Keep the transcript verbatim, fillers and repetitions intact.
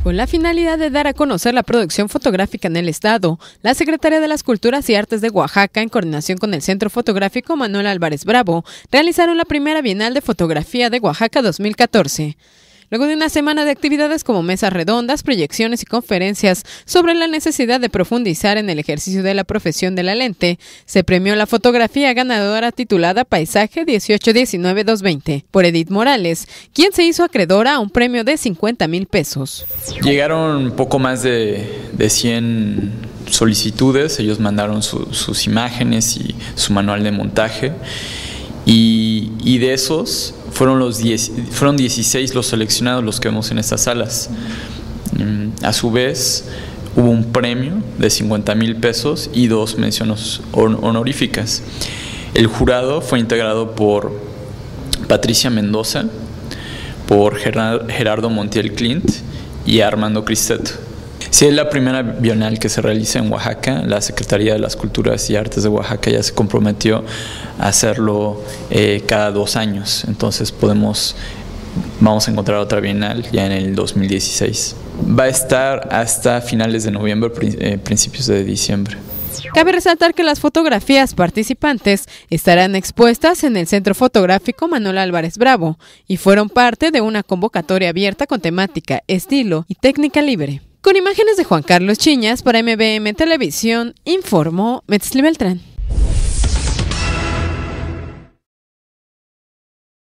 Con la finalidad de dar a conocer la producción fotográfica en el estado, la Secretaría de las Culturas y Artes de Oaxaca, en coordinación con el Centro Fotográfico Manuel Álvarez Bravo, realizaron la primera Bienal de Fotografía de Oaxaca dos mil catorce. Luego de una semana de actividades como mesas redondas, proyecciones y conferencias sobre la necesidad de profundizar en el ejercicio de la profesión de la lente, se premió la fotografía ganadora titulada Paisaje dieciocho diecinueve dos veinte por Edith Morales, quien se hizo acreedora a un premio de cincuenta mil pesos. Llegaron poco más de, de cien solicitudes, ellos mandaron su, sus imágenes y su manual de montaje. Y, y de esos fueron, los diez, fueron dieciséis los seleccionados, los que vemos en estas salas. A su vez, hubo un premio de cincuenta mil pesos y dos menciones honoríficas. El jurado fue integrado por Patricia Mendoza, por Gerardo Montiel Clint y Armando Cristeto. Sí, es la primera bienal que se realiza en Oaxaca. La Secretaría de las Culturas y Artes de Oaxaca ya se comprometió a hacerlo eh, cada dos años. Entonces podemos, vamos a encontrar otra bienal ya en el dos mil dieciséis. Va a estar hasta finales de noviembre, eh, principios de diciembre. Cabe resaltar que las fotografías participantes estarán expuestas en el Centro Fotográfico Manuel Álvarez Bravo y fueron parte de una convocatoria abierta con temática, estilo y técnica libre. Con imágenes de Juan Carlos Chiñas para M B M Televisión, informó Metzli Beltrán.